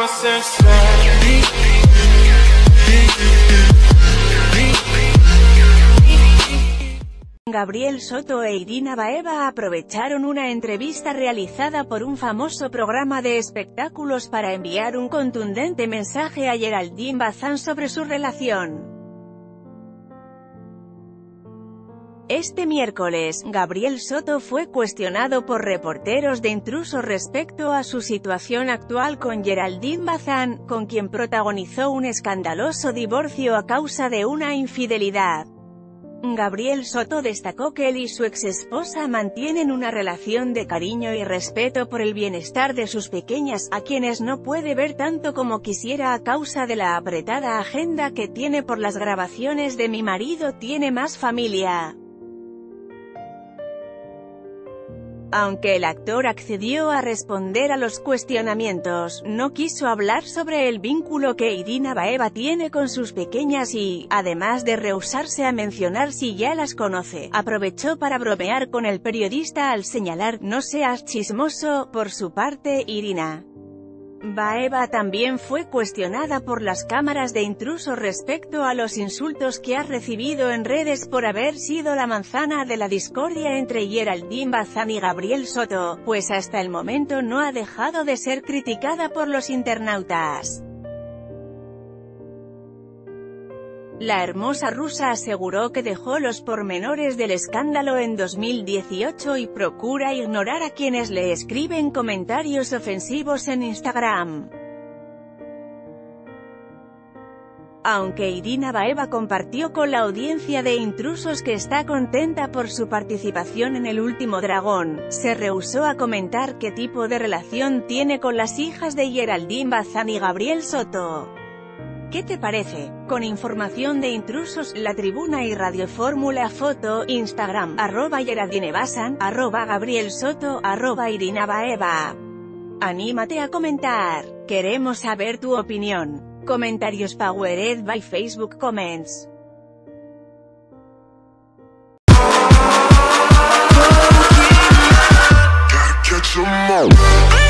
Gabriel Soto e Irina Baeva aprovecharon una entrevista realizada por un famoso programa de espectáculos para enviar un contundente mensaje a Geraldine Bazán sobre su relación. Este miércoles, Gabriel Soto fue cuestionado por reporteros de Intrusos respecto a su situación actual con Geraldine Bazán, con quien protagonizó un escandaloso divorcio a causa de una infidelidad. Gabriel Soto destacó que él y su exesposa mantienen una relación de cariño y respeto por el bienestar de sus pequeñas, a quienes no puede ver tanto como quisiera a causa de la apretada agenda que tiene por las grabaciones de Mi marido tiene más familia. Aunque el actor accedió a responder a los cuestionamientos, no quiso hablar sobre el vínculo que Irina Baeva tiene con sus pequeñas y, además de rehusarse a mencionar si ya las conoce, aprovechó para bromear con el periodista al señalar: "No seas chismoso". Por su parte, Irina Baeva también fue cuestionada por las cámaras de Intrusos respecto a los insultos que ha recibido en redes por haber sido la manzana de la discordia entre Geraldine Bazán y Gabriel Soto, pues hasta el momento no ha dejado de ser criticada por los internautas. La hermosa rusa aseguró que dejó los pormenores del escándalo en 2018 y procura ignorar a quienes le escriben comentarios ofensivos en Instagram. Aunque Irina Baeva compartió con la audiencia de Intrusos que está contenta por su participación en El Último Dragón, se rehusó a comentar qué tipo de relación tiene con las hijas de Geraldine Bazán y Gabriel Soto. ¿Qué te parece? Con información de Intrusos, La Tribuna y Radio Fórmula Foto, Instagram, @GeraldineBazán, @Gabriel Soto, @Irina Baeva. Anímate a comentar. Queremos saber tu opinión. Comentarios powered by Facebook Comments. Gotta catch 'em all.